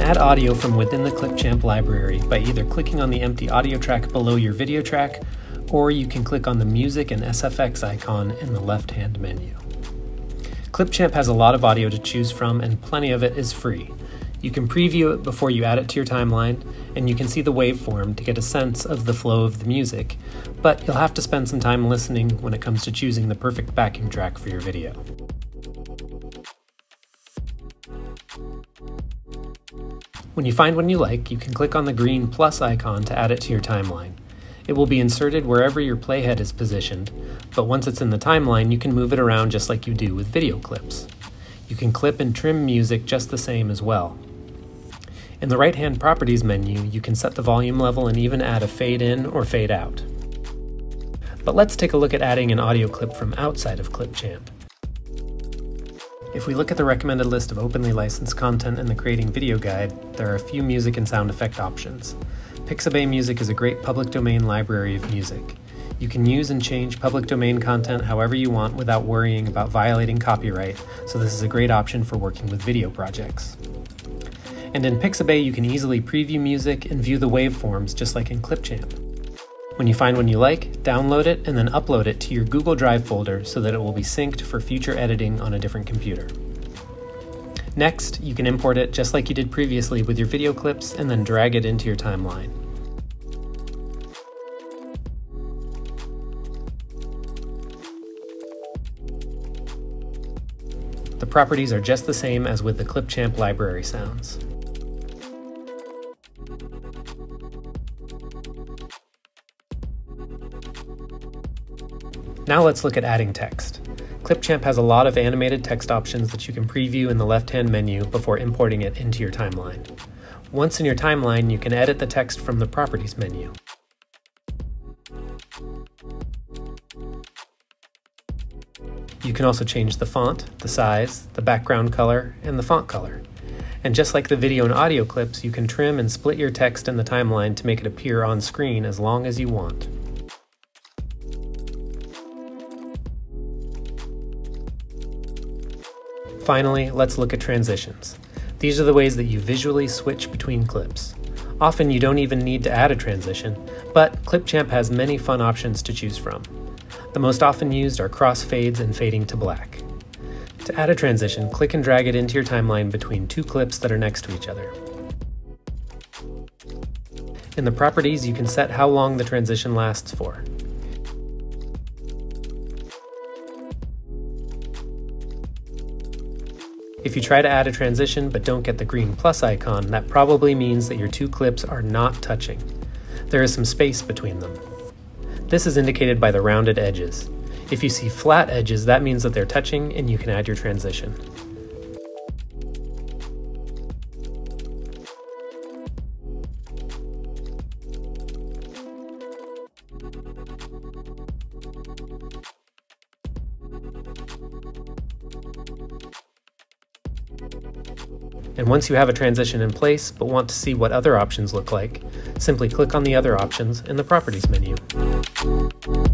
add audio from within the Clipchamp library by either clicking on the empty audio track below your video track, or you can click on the Music and SFX icon in the left-hand menu. Clipchamp has a lot of audio to choose from, and plenty of it is free. You can preview it before you add it to your timeline, and you can see the waveform to get a sense of the flow of the music, but you'll have to spend some time listening when it comes to choosing the perfect backing track for your video. When you find one you like, you can click on the green plus icon to add it to your timeline. It will be inserted wherever your playhead is positioned, but once it's in the timeline, you can move it around just like you do with video clips. You can clip and trim music just the same as well. In the right-hand Properties menu, you can set the volume level and even add a fade in or fade out. But let's take a look at adding an audio clip from outside of Clipchamp. If we look at the recommended list of openly licensed content in the Creating Video Guide, there are a few music and sound effect options. Pixabay Music is a great public domain library of music. You can use and change public domain content however you want without worrying about violating copyright, so this is a great option for working with video projects. And in Pixabay, you can easily preview music and view the waveforms just like in Clipchamp. When you find one you like, download it and then upload it to your Google Drive folder so that it will be synced for future editing on a different computer. Next, you can import it just like you did previously with your video clips and then drag it into your timeline. The properties are just the same as with the Clipchamp library sounds. Now let's look at adding text. Clipchamp has a lot of animated text options that you can preview in the left-hand menu before importing it into your timeline. Once in your timeline, you can edit the text from the Properties menu. You can also change the font, the size, the background color, and the font color. And just like the video and audio clips, you can trim and split your text in the timeline to make it appear on screen as long as you want. Finally, let's look at transitions. These are the ways that you visually switch between clips. Often you don't even need to add a transition, but Clipchamp has many fun options to choose from. The most often used are crossfades and fading to black. To add a transition, click and drag it into your timeline between two clips that are next to each other. In the properties, you can set how long the transition lasts for. If you try to add a transition but don't get the green plus icon, that probably means that your two clips are not touching. There is some space between them. This is indicated by the rounded edges. If you see flat edges, that means that they're touching and you can add your transition. And once you have a transition in place but want to see what other options look like, simply click on the other options in the Properties menu.